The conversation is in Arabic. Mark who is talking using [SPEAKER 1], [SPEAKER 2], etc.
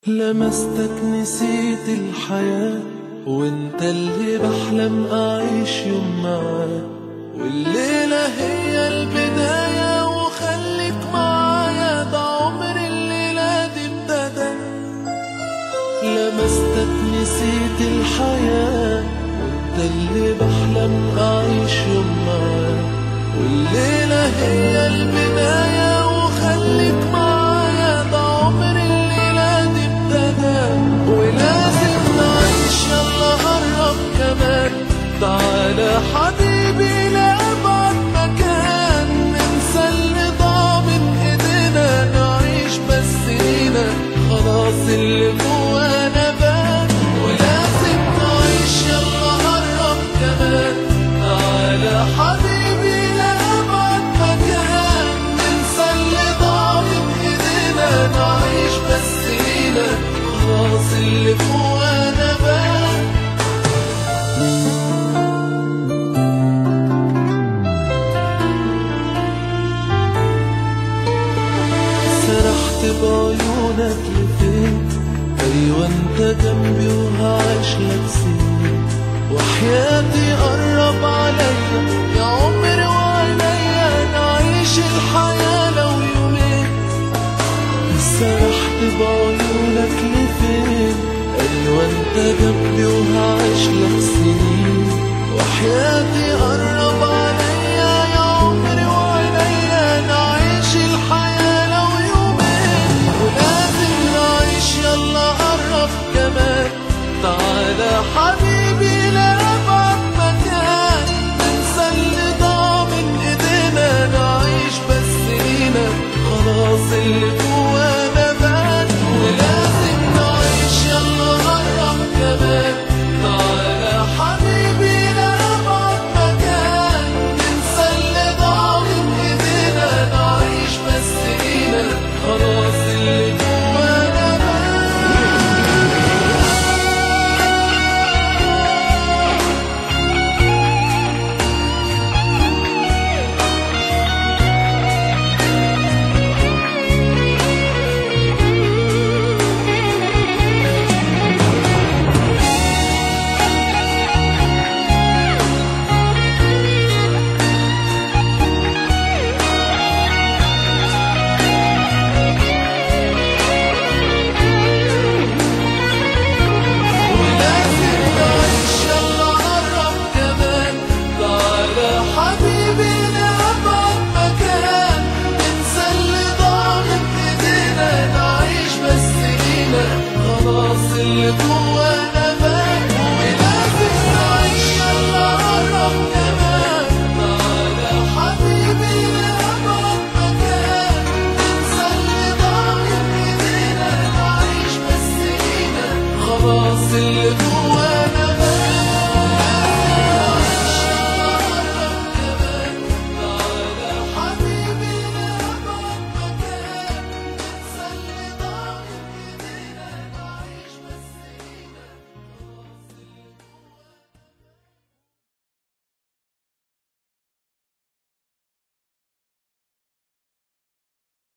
[SPEAKER 1] لمستك نسيت الحياة وانت اللي بحلم اعيش يوم معاك، والليلة هي البداية وخليك معايا، ده عمر الليلة دي ابتدى. لمستك نسيت الحياة وانت اللي بحلم اعيش يوم معاك، والليلة هي البداية وخليك معايا، ده عمر الليلة دي ابتدى. ولازم نعيش، يلا قرب كمان، تعالى حبيبي لأبعد مكان، ننسى اللي ضاع من ايدينا، نعيش بس لينا، خلاص اللي جوانا بان. ولازم نعيش، يلا قرب كمان، تعالى حبيبي لأبعد مكان، ننسى اللي ضاع من ايدينا، نعيش بس لينا، خلاص اللي جوانا بان. سرحت بعيونك لفين، ايوه انت جنبي وهعيش لك سنين، وحياتي قرب عليا يا عمري وعليا، نعيش الحياة لو يومين. سرحت بعيونك لفين، ايوه انت جنبي وهعيش لك سنين، وحياتي قرب